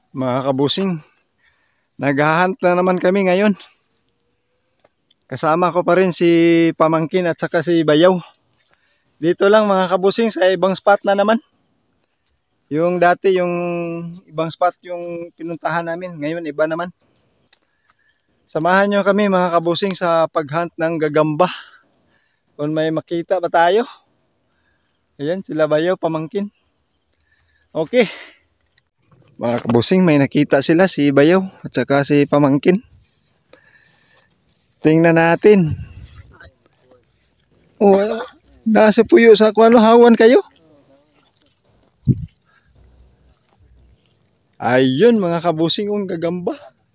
Mga kabusing, naghahunt na naman kami ngayon. Kasama ko pa rin si Pamangkin at saka si Bayaw. Dito lang mga kabusing sa ibang spot na naman. Yung dati yung ibang spot yung pinuntahan namin, ngayon iba naman. Samahan nyo kami mga kabusing sa paghunt ng gagamba. Kung may makita ba tayo. Ayan sila Bayaw, Pamangkin. Okay. Mga kabusing, may nakita sila, si Bayaw at saka si Pamangkin. Tingnan natin. Oh, nasa puyo sa kuano, hawan kayo? Ayun mga kabusing, ang gagamba.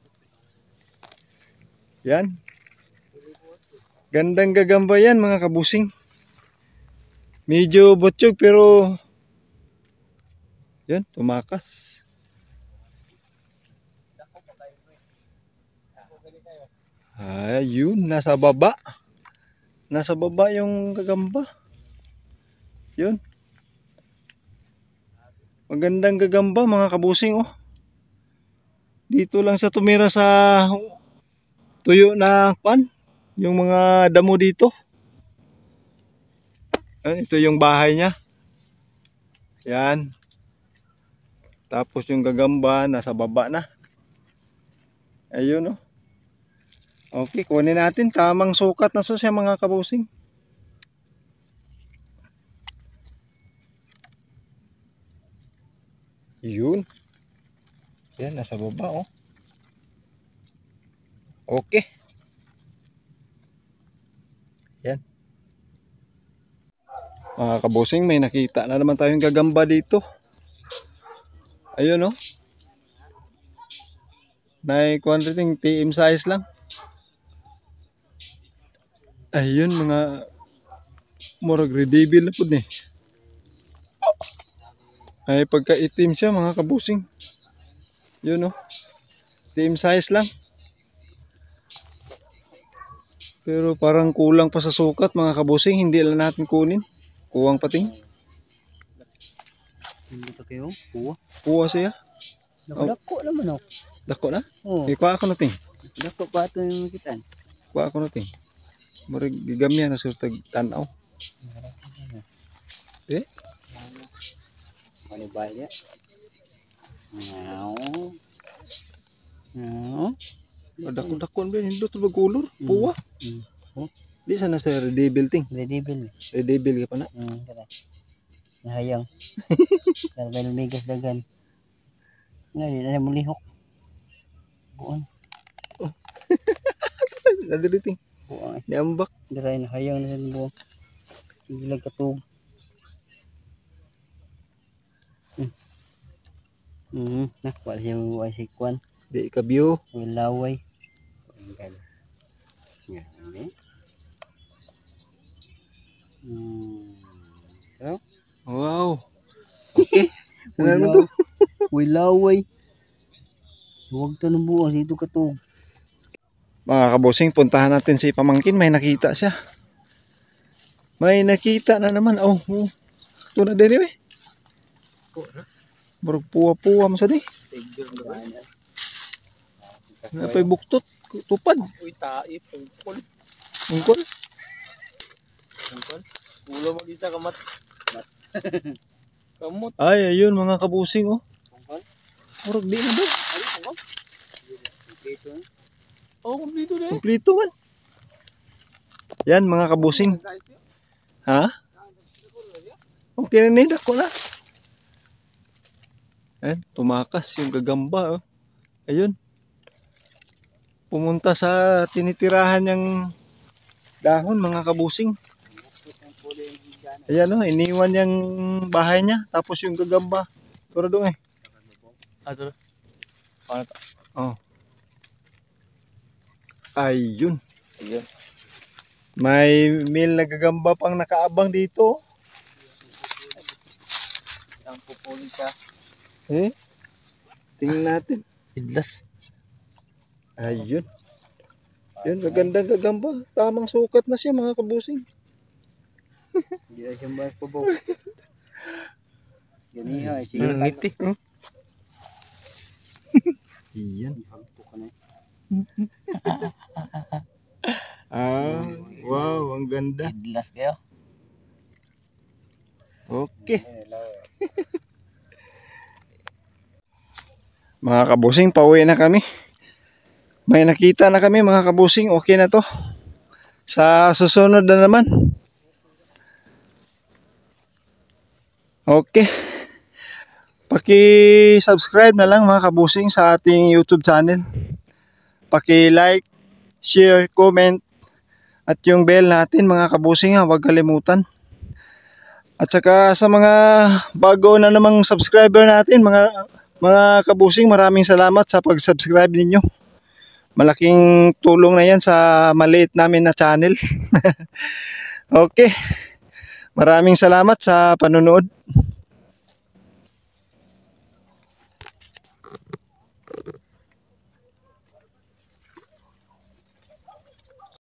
Yan. Gandang gagamba yan mga kabusing. Medyo butchog pero yan, tumakas. Ayun, nasa baba. Nasa baba yung gagamba. Yun. Magandang gagamba mga kabusing oh. Dito lang sa tumira sa tuyo na pan. Yung mga damo dito. Yan, ito yung bahay niya. Yan. Tapos yung gagamba nasa baba na. Ayun oh. Okay, kunin natin. Tamang sukat na siya mga kabusing. Yun. Yan, nasa baba oh. Okay. Yan. Mga kabusing, may nakita na naman tayong gagamba dito. Ayun oh. Naikuan-riting TM size lang. Ayun mga murag redevil na po ni. Ay pagka-itim siya mga kabusing. Yun oh. TM size lang. Pero parang kulang pa sa sukat mga kabusing. Hindi lang natin kunin. Kuwang pating. Hindi pa kayo? Kuha? Kuha siya. Dako naman oh. Dako na? Oo. Kuha ako nating. Dako pa ito yung makitaan. Kuha ako nating. Murag gigamya na surtag tanaw. Eh? Ano ba niya? No. Dako-dakon ba hindi to bagulor? Puwa. Oh, Di sana sa redevil ting. redevil. Redevil ka pa na. Kada. Nahayang. Kada lumigas dagan. Nga di na mo lihok. Buon. Nadiri ting. Buon. Niambak. Dara nahayang na sa buong. Hindi lang katug. Nah, wala siya mga si Kwan. Di ka view. Wilaway. Yan. So, Wow. Okay. Ano to? Wilaway. Huwag to ng buong. Sito katug. Mga kabusing, puntahan natin si Pamangkin. May nakita siya. May nakita na naman. Oh. Ito na din eh. Murag puwa-puwa mo sa di. Napay buktot. Tupad. Uy, taip. Ungkol. Ungkol. Ulo mag-isa kamat. Kamot. Ay, ayun mga kabusing oh. Ungkol? Murag di na ba? Ay, ungkol? Kompleto na. Oo, kompleto na eh. Kumplito man. Yan mga kabusing. Ha? Okay na nila ko na. Ayan, tumakas yung gagamba oh. Ayun. Pumunta sa tinitirahan niyang dahon mga kabusing. Ayan oh, iniwan niyang bahay niya. Tapos yung gagamba. Turo doon eh. Ato. Ano to? Oh. Ayun. Ayun. May male na gagamba pang nakaabang dito. Ang pupuli ka. Eh? Tingnan natin. Idlas. Ayun. Yun, magandang gagamba. Tamang sukat na siya mga kabusing. Hindi na siya mas pabaw. Ganiha. Sige. Ngiti. Iyan. Hagpo ka na. Wow, ang ganda. Idlas kayo. Okay. Mga kabusing, pauwi na kami. May nakita na kami mga kabusing. Okay na to. Sa susunod na naman. Okay. Paki-subscribe na lang mga kabusing sa ating YouTube channel. Paki-like, share, comment. At yung bell natin mga kabusing, huwag kalimutan. At saka sa mga bago na namang subscriber natin, mga kabusing, maraming salamat sa pag-subscribe ninyo. Malaking tulong na yan sa maliit namin na channel. Okay. Maraming salamat sa panonood.